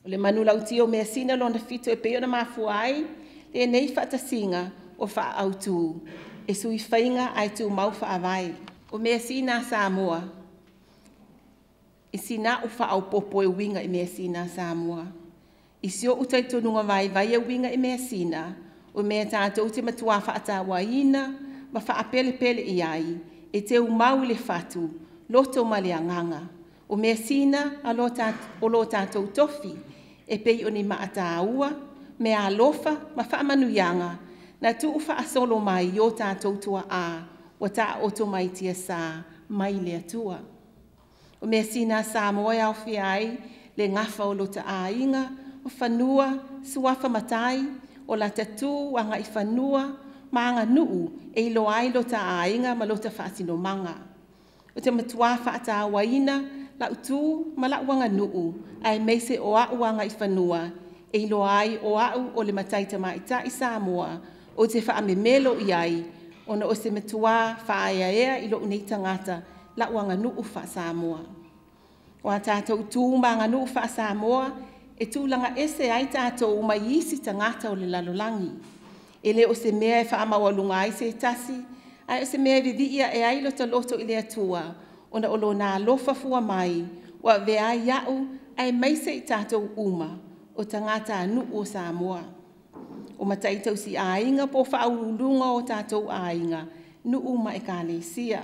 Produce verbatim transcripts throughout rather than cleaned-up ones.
O le manu lau tio mea sina lona fito e peo na mafua ai, le nei whaatasinga o whaautu. E sui whainga ai tu mau whaavai. O mea sina Samoa. E sina o whaau popo e winga e mea sina Samoa. I sio utai tonunga vai vai e winga e mea sina. O mea tātou te matua whaata waina, ma wha pele pele i ai. E te umau le fatu, loto ma le anganga. O mea sina a lo tātou tofi. E pei o ni maata aua, mea alofa, ma wha manuianga. Na tu ufa asolo mai o tātou tua a, o tā oto mai tia sā, mai le atua. O mea sina Samoa e au fiai, le ngafa o lota a inga, o whanua, suafa matai, o la tatu anga i whanua, maanga nuu, e ilo ai lota a inga ma lota whaasino manga. O te matua whaata waina, la utu ma la uanga nuu, ai meise o au anga i whanua, e ilo ai o au o le mataita maita i Samoa, o te wha me melo i ai, ona o se matua wha ea ea ilo unei tangata, la uanga nuu wha Samoa. O a tātou tū maanga nuu wha Samoa, e tūlanga ese ai tātou mai isi tangata o le lalolangi. E le o se mea e wha amawalunga ai se tasi, ai o se mea vidia e ai lota loto i le atua, ona o lo nā lofa fua mai, wa vea iau ai maise i tātou uma, o tangata nuu o Samoa. O matai tau si ainga po whaurulunga o tātou ainga, nu uma e kāne sia.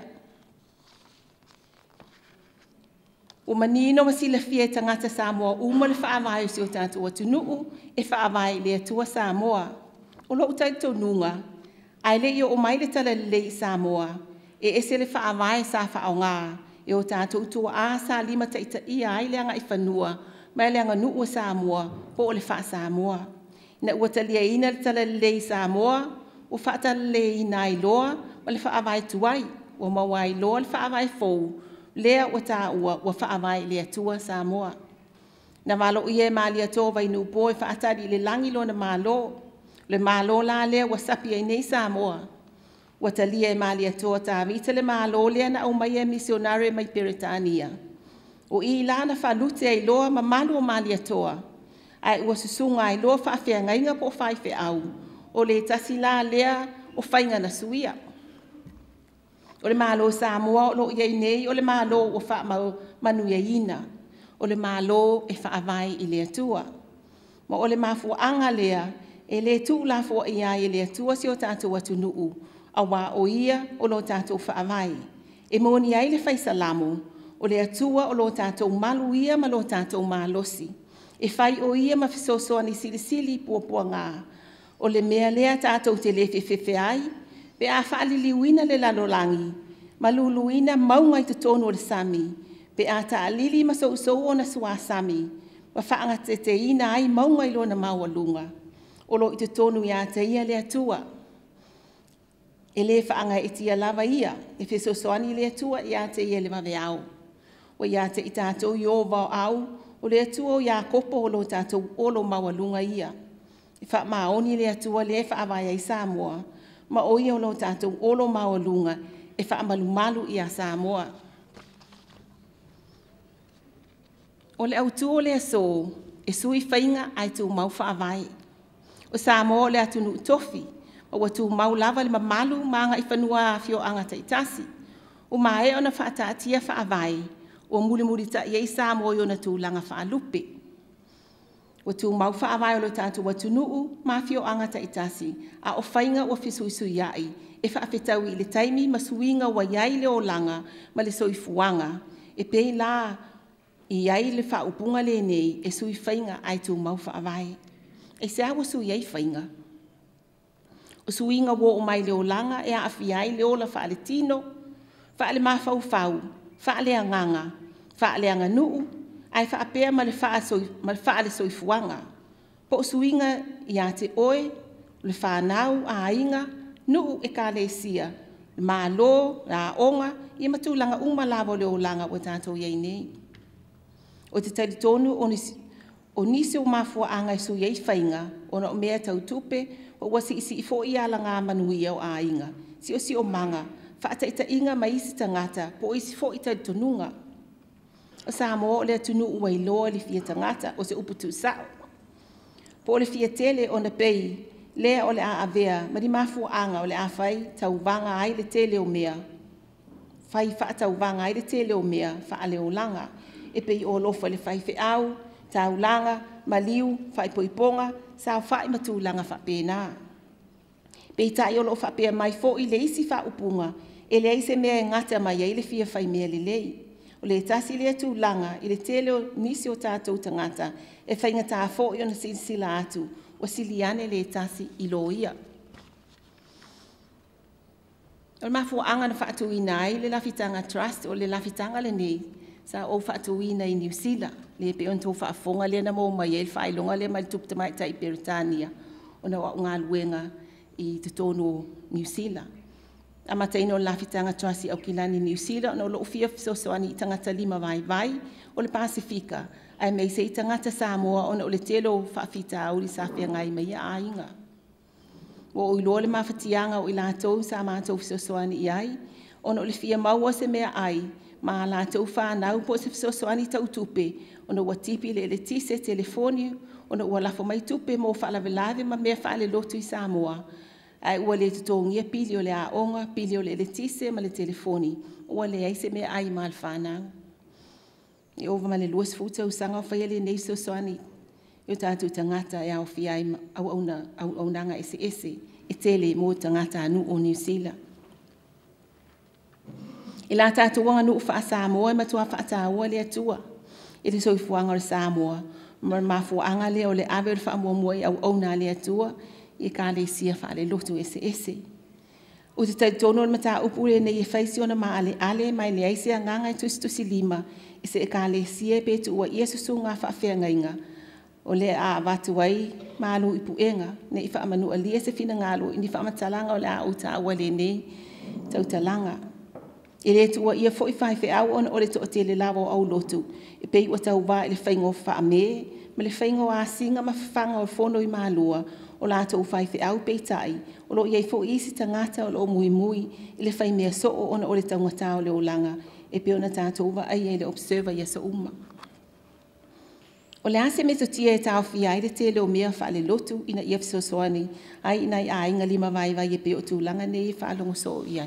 O manino masila fie tangata Samoa, uma le whaamai o si o tātou atu nuu, e whaamai le atua Samoa. O lo utai tau nunga, ai le o mai le tala le Samoa, e ese le whaamai sa whaonga, e o tātou tua a sa lima taita ia ai leanga i whanua, mai leanga nuu o Samoa, po o le wha Samoa. Na ua talia ina le tala lei Samoa, o whaata lei ina i loa, ma le whaawai tuai, o mawai loa le whaawai fou, lea o tā ua o whaawai le atua Samoa. Na malo ie maali ato vai nupo e whaatari le langi lo na malo, le malo la lea wa sapi ai nei Samoa. Wa talia e maali ato tā vita le malo lea na au mai e misionare mai Peretania. O i la na whalute ai loa ma malu o maali atoa. Ai ua susunga ai loa whaafea ngainga po whaife au, o le tasi la lea o whainga na suia. O le malo Samoa o lo iei nei, o le malo o wha manu ina, o le malo e whaavai i le atua. Ma o le mafua anga lea, e le tu la fua ia i le atua si o tātou atu nuu, a wā o ia o lo tātou whaavai. E moni ai le whaisalamo, o le atua o lo tātou malu ia ma lo tātou malosi. E whai o ia ma fisosoa ni sili sili pua pua ngā. O le mea lea tātou te le whewhewhe ai, pe a whaaliliwina le lalolangi, ma luluina maunga i te tonu o le sami, pe a ta alili ma sou sou o na sua sami, ma whaanga te te ina ai maunga i lo na maua lunga, o lo i te tonu i a te ia le atua. E le whaanga i tia lava ia, e whesosoani le atua i a te ia le mawe au. O i a te i tātou i o vau au, o le atua o ia kopo o lo tātou o lo maua lunga ia. I wha maoni le atua le whaawai ai Samoa, ma o ia o lo tātou o lo maua lunga, e wha malu malu i a Samoa. O le autu o le aso, e sui whainga ai tu mau whaawai. O Samoa le atu nu tofi, o watu mau lava le mamalu maanga i whanua fio angata i tasi. O mae o na whaataatia whaawai, o muli muli ta iei Samoa o na tūlanga whaalupe. O tu mau whaawai o lo tātou watu nuu, ma fio angata i tasi, a o whainga o fisuisui iai, e whaafetau i le taimi ma suinga wa iai le o langa, ma le soifuanga, e pei la i iai le whaupunga le nei, e sui whainga ai tu mau whaawai. E se awa sui iai whainga. O suinga wo o mai le o langa, e a awhi ai le o la whaale tino, whaale mawhau whau, whaale anganga, whaale anga nuu, ai whaapea ma le whaale soifuanga. Po suinga i a te oe, le whanau a inga, nuu e ka le sia, le malo, la onga, i matulanga uma lawa le o langa o tātou iei nei. O te tali tonu o nisi o mafua anga i su iei whainga, o na o mea tau tupe, o wasi isi i fo i ala ngā manuia o a inga, si o si o manga, whaata ita inga ma isi tangata, po isi fo i tali tonunga. O Samoa o le atunu ua iloa le fia tangata o se upu tusao. Po o le fia tele o na pei, lea o le a avea, ma di mafu anga o le a fai tau vanga ai le tele o mea. Fai faa tau vanga ai le tele o mea, faa le o langa. E pei o lofa le fai fe au, tau langa, maliu, fai poiponga, sao fai matu langa fa pena. Pei tai o lo fa pea mai fo i le isi fa upunga, e le ise mea ngata mai e le fia fai mea le lei. O le tasi le atu langa, i le tele o nisi o tātou tangata, e fai ngata fo i ona sila atu, o siliane le tasi i lo ia. O le mafu anga na whaatu ina ai, le lafitanga trust o le lafitanga le nei, sa o whaatu ina i New Zealand, le pe on tō whaafonga le na mō mai e le whailonga le mai tup tamai tai Peritania, o na wa ngā luenga i te tono New Zealand. A mataino lafitanga trust i au kilani New Zealand, no lo fia fisosoani i tangata lima vai vai, o le Pasifika, ai mei se i tangata Samoa, o na o le telo whaafita au li sa fia ngai mai a inga. O i loa le mawhatianga o i lātou sa mātou fisosoani i ai, o na o le fia maua se mea ai, ma lātou whanau po se fisosoani tau tupe, o na ua tipi le le tise telefoni, o na ua lafo mai tupe mo whaalavelave ma mea whaale lotu i Samoa. Ai ua le tutongia pili o le aonga, pili o le le tise ma le telefoni, ua le aise mea ai ma al whanau. I ova ma le luas futa usanga o whaia le nei fisosoani, yo tātou tangata e au fiai au au nanga ese ese e tele mo tangata anu o New Zealand. I la tātou wanga nu wha Samoa e matua wha tāua le atua. E te soifuanga o le Samoa, ma mafuanga le o le awe o le wha mua mua i au au na le atua, i ka le sia wha le lotu ese ese. O te taitono le mata upu le nei e whaisi ona ma ale ale mai le aise a nganga i tusi tusi lima, i se e ka le sia pe tu ua ia susu ngā wha whea ngainga. O le a watu ai malu i puenga, ne i wha amanu alia se fina ngalo, i ni wha amatalanga o le a uta awa le nei, tau talanga. E le tua ia fo i whai whi au ona o le toa te le lawa au lotu, e pei ua tau wā i le whaingo wha ame, ma le whaingo a singa ma whanga o whono i malua, o la tau whai whi au pei tai, o lo iei fo isi tangata o lo mui mui, i le whai mea so o ona o le taungata o le olanga, e pe ona tātou wa ai e le observer ia sa uma. O le ase me totia e tau fia ai le te leo mea wha le lotu ina ia fisosoani, ai ina i a inga lima vai vai e pe o tūlanga nei e wha alongo so i ai.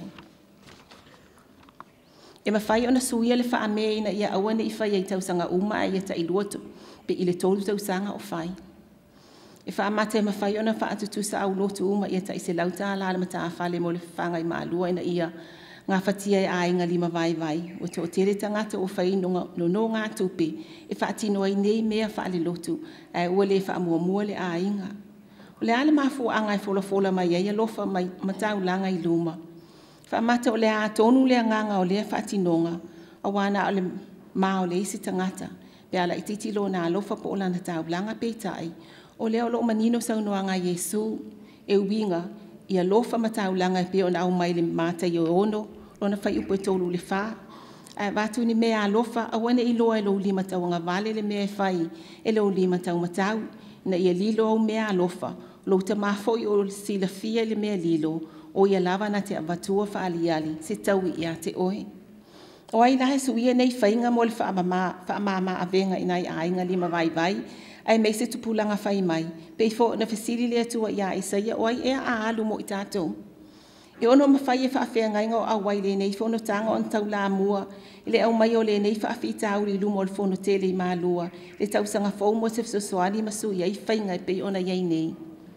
E ma whai ona suia le wha me ina ia awane i whai e tausanga uma ai e ta i luotu, pe i le tolu tausanga o whai. E wha amate ma whai ona wha atutu sa au lotu uma i e ta i se lauta ala ala mata a whale mo le whanga i maalua ina ia ngā whatia e a inga lima vai vai, o te o tere tangata o whai no, no, no ngā tupe, e wha atino ai nei mea wha le lotu, e ua le wha mua mua le a inga. O le ale mafu anga e fola fola mai e lofa mai matau langa i luma. Wha mata o le a tonu le nganga o le wha atinonga, a wana o le maa o le isi tangata, pe ala i titilo na lofa po o lana tau langa peitai, o le o lo manino saunoanga Yesu, e uinga, ia lofa matau langa pe o na au mai le mata i o ono, lona whai upo e tolu le wha. A watu ni mea alofa, a wane i loa e lo lima tau ngā vale le mea e whai, e lo lima tau matau, na ia lilo au mea alofa, lo ta mafo i o sila fia le mea lilo, o ia lava na te avatua wha ali ali, se tau i a te oe. O ai lahe suia nei whainga mo le wha amama a venga inai a inga lima vai vai, ai mei se tupulanga whai mai, pei fo na fasili le atua i a isaia, o ai ea a alu mo i tātou. E ono mawhai e whaafea ngai ngā au wai le nei whono tanga on tau la mua, i le au mai o le nei whaafi tau li lumo le whono tele i maalua, le tau sanga whau mo se fsosoani masu i ai whainga i pei ona iei nei.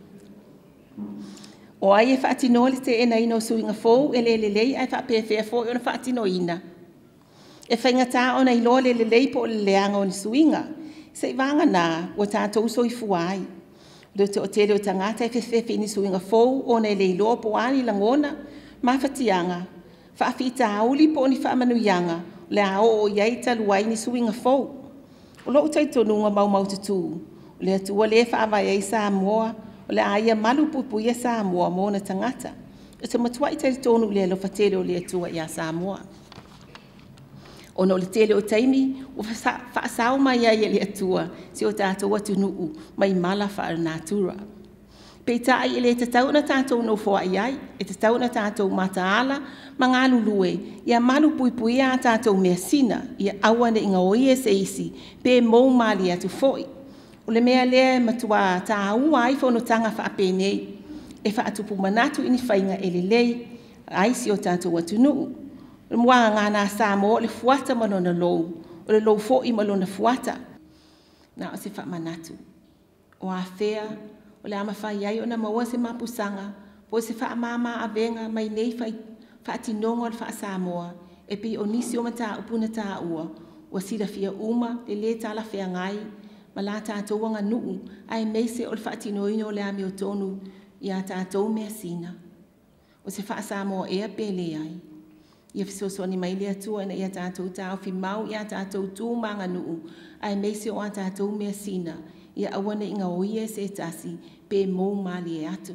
O ai e whaatino le te ena ino sui ngā whau, e le le lei ai whaapea whea whau i ona whaatino ina. E whainga tā ona i loa le le lei po le leanga o ni suinga, se i wanga nā, o tātou so i fuai. Le te o tele o tangata e whewhewhi ni suinga fōu o nei lei loa po ani langona, ma whatianga, whaafita auli po ni whaamanuianga, le a o o iei taluai ni suinga fōu. O lo utai tonunga mau mau tutu, le atua le whaawai ei Samoa, o le aia malu pupu ia Samoa mo na tangata. E te matua i tai tonu le lo whatele o le atua ia Samoa. O no le tele o taimi, o whaasau mai ai le atua, si o tātou atu nuu, mai mala wha natura. Pe ta ai le te tau na tātou no fo ai ai, e te tau na tātou mataala, mga lulue, ia malu pui pui a tātou mea sina, ia awane inga oie se isi, pe mou mali atu foi. O le mea lea matua ta ua ai fono tanga wha ape nei, e wha atupu manatu ini whainga ele lei, ai si o tātou atu nuu. Le mua ngana sa mo le fuata manona lou, o le lou fo i malona fuata. Na o se wha manatu. O a fea, o le ama whai ai o na maua se mapusanga, po se wha mama a venga mai nei whai wha atinonga o le wha Samoa, e pi o nisi o mata upuna tā ua, o sira fia uma le le tala whea ngai, ma la tātou wanga nuu, ai meise o le wha atinoino o le ami o tonu, ia tātou mea sina. O se wha Samoa ea pele ai. Ia fisosoni mai lea tua na ia tātou tāo fi mau ia tātou tū manga nuu, ai meise o a tātou mea sina, ia awane inga oie se tasi, pe mou mali e atu.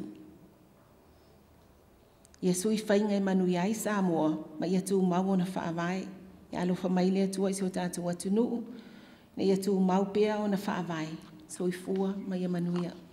Ia sui whainga e manu iai Samoa, ma ia tū mau o na whaavai, ia alofa mai lea tua isi o tātou atu nuu, na ia tū mau pea o na whaavai, sui fua ma ia manu ia.